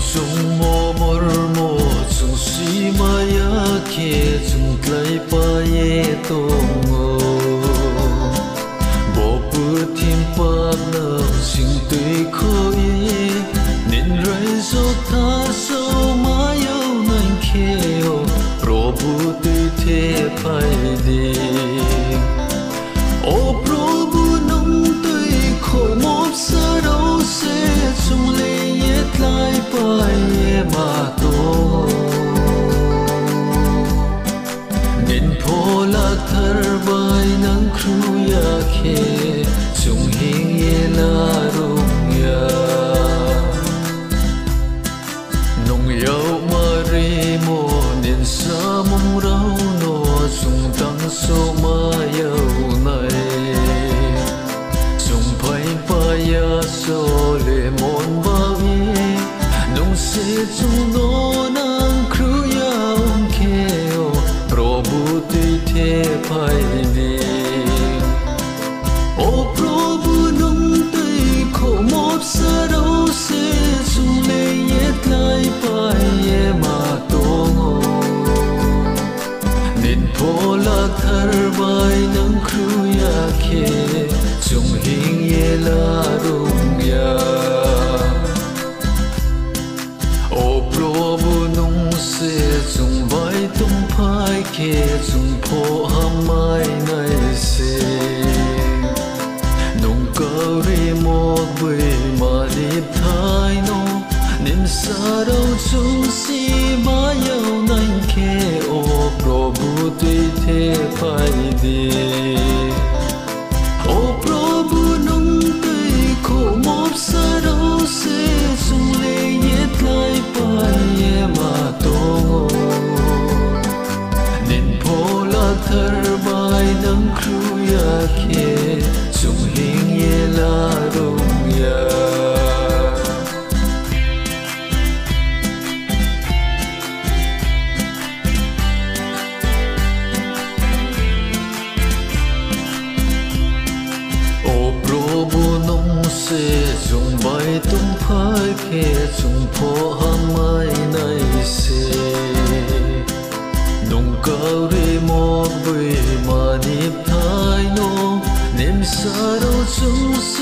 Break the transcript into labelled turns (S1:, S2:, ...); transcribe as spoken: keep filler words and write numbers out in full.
S1: chung mo mor mo chung si maya ke chung tlai pa ye tongo bo pu tim pa na sing tui kho ye nin rai so tha so maya nan ke o probu tui the phai di o probu nong tui kho mop sa ro se chung le ye tlai pa ye ma to nin phola thar bai nang khru ya khe chung hing ye la rung ya nong yau ma re mo nin sa mong rau no chung tang so ma yau nai chung phai pa ya so le mon ba ye nong se chung no nang khru ya um ke o probu tui the phai ni o probu nong tui kho mop sa ro se chung le ye tlai pa ye ma to nin phola thar bai nang khru ya khe chung hing ye la rung ya o probu nong se chung bai tum phai ke chung pho hamai nai se nong cao ri mo bui ma ni thai no nin sa ro chung si ma yau nan ke o probu tui the phai di o probu nong tui kho mop sa ro se chung le ye tlai pa ye ma to nin phola thar bai nang khru ya khe chung hing ye la rung ya se chung bai tum phai khe chung pho hamai nai se nong cao ri mo bui ma ni thai no nim sa ro chung